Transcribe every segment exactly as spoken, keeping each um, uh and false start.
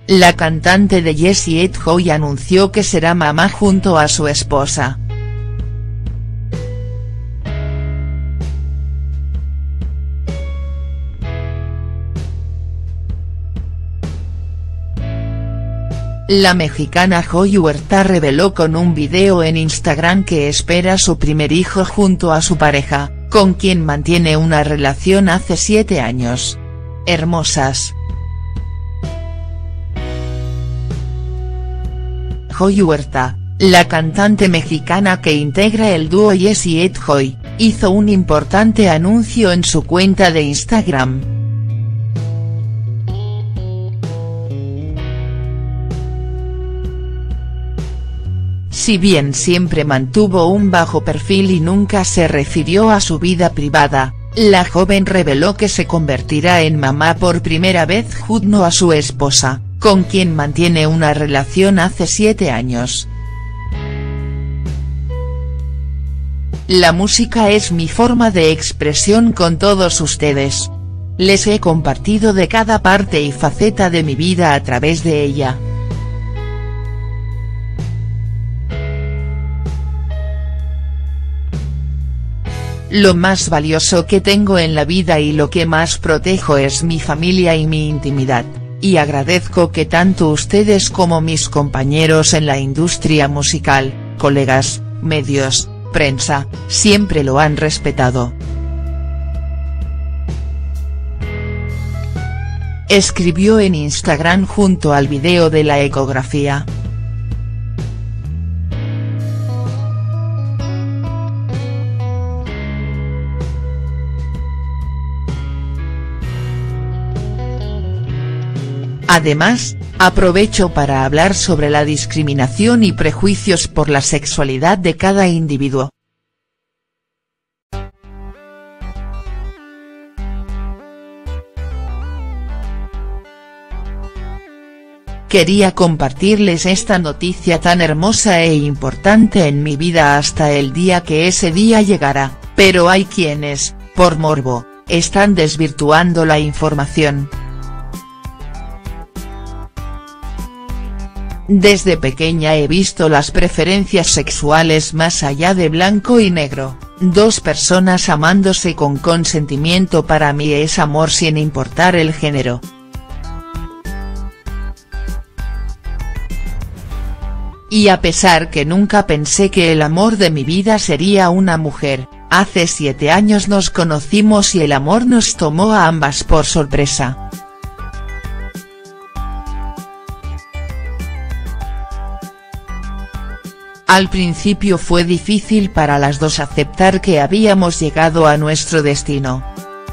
la cantante de Jessie Edhoy anunció que será mamá junto a su esposa. La mexicana Joy Huerta reveló con un video en Instagram que espera su primer hijo junto a su pareja, con quien mantiene una relación hace siete años. Hermosas. Joy Huerta, la cantante mexicana que integra el dúo Jessie Edhoy, hizo un importante anuncio en su cuenta de Instagram. Si bien siempre mantuvo un bajo perfil y nunca se refirió a su vida privada, la joven reveló que se convertirá en mamá por primera vez junto a su esposa, con quien mantiene una relación hace siete años. La música es mi forma de expresión con todos ustedes. Les he compartido de cada parte y faceta de mi vida a través de ella. Lo más valioso que tengo en la vida y lo que más protejo es mi familia y mi intimidad, y agradezco que tanto ustedes como mis compañeros en la industria musical, colegas, medios, prensa, siempre lo han respetado. Escribió en Instagram junto al video de la ecografía. Además, aprovecho para hablar sobre la discriminación y prejuicios por la sexualidad de cada individuo. Quería compartirles esta noticia tan hermosa e importante en mi vida hasta el día que ese día llegará, pero hay quienes, por morbo, están desvirtuando la información. Desde pequeña he visto las preferencias sexuales más allá de blanco y negro, dos personas amándose con consentimiento para mí es amor sin importar el género. Y a pesar que nunca pensé que el amor de mi vida sería una mujer, hace siete años nos conocimos y el amor nos tomó a ambas por sorpresa. Al principio fue difícil para las dos aceptar que habíamos llegado a nuestro destino.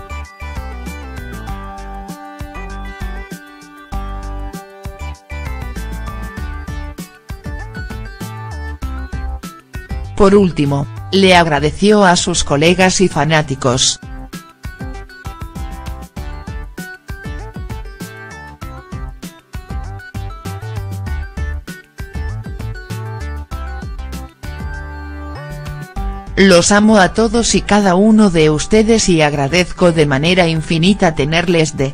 Por último, le agradeció a sus colegas y fanáticos. Los amo a todos y cada uno de ustedes y agradezco de manera infinita tenerles de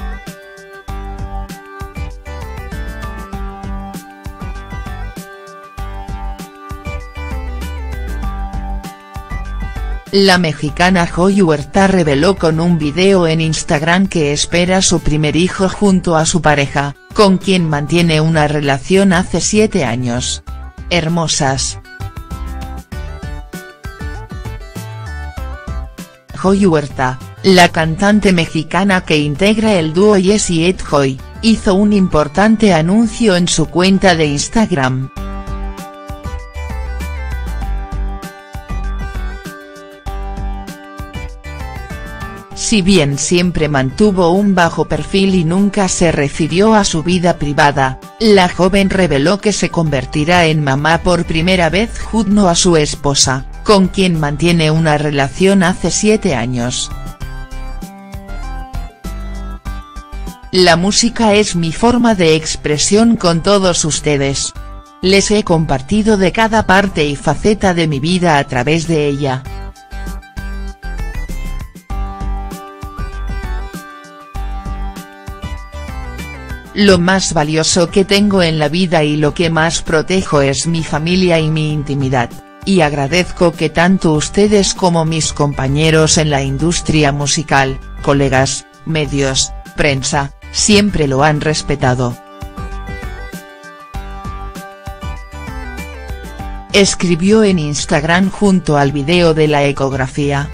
La mexicana Joy Huerta reveló con un video en Instagram que espera su primer hijo junto a su pareja, con quien mantiene una relación hace siete años. Hermosas. Joy Huerta, la cantante mexicana que integra el dúo Jessie Edhoy, hizo un importante anuncio en su cuenta de Instagram. Si bien siempre mantuvo un bajo perfil y nunca se refirió a su vida privada, la joven reveló que se convertirá en mamá por primera vez junto a su esposa, con quien mantiene una relación hace siete años. La música es mi forma de expresión con todos ustedes. Les he compartido de cada parte y faceta de mi vida a través de ella. Lo más valioso que tengo en la vida y lo que más protejo es mi familia y mi intimidad, y agradezco que tanto ustedes como mis compañeros en la industria musical, colegas, medios, prensa, siempre lo han respetado. Escribió en Instagram junto al video de la ecografía.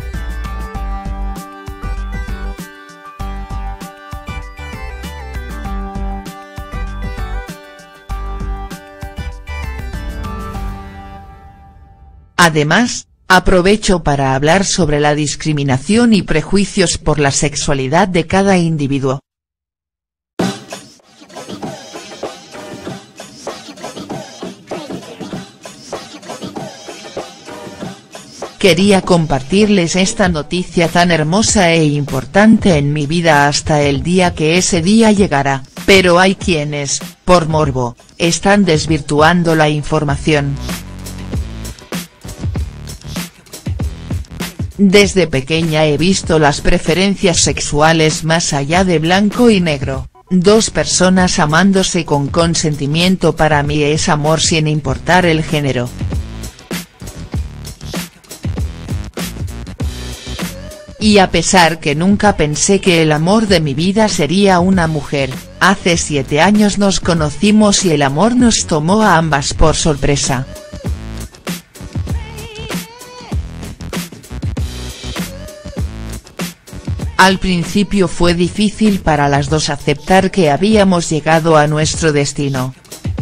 Además, aprovecho para hablar sobre la discriminación y prejuicios por la sexualidad de cada individuo. Quería compartirles esta noticia tan hermosa e importante en mi vida hasta el día que ese día llegará, pero hay quienes, por morbo, están desvirtuando la información. Desde pequeña he visto las preferencias sexuales más allá de blanco y negro, dos personas amándose con consentimiento para mí es amor sin importar el género. Y a pesar que nunca pensé que el amor de mi vida sería una mujer, hace siete años nos conocimos y el amor nos tomó a ambas por sorpresa. Al principio fue difícil para las dos aceptar que habíamos llegado a nuestro destino.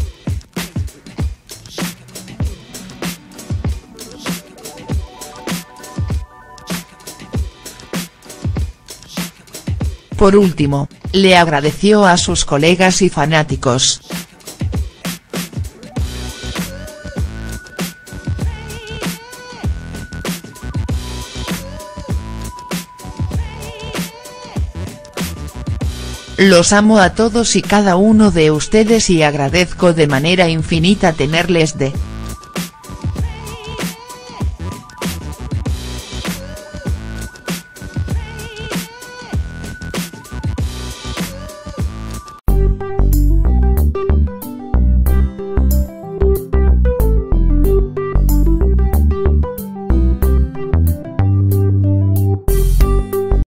Por último, le agradeció a sus colegas y fanáticos. Los amo a todos y cada uno de ustedes y agradezco de manera infinita tenerles de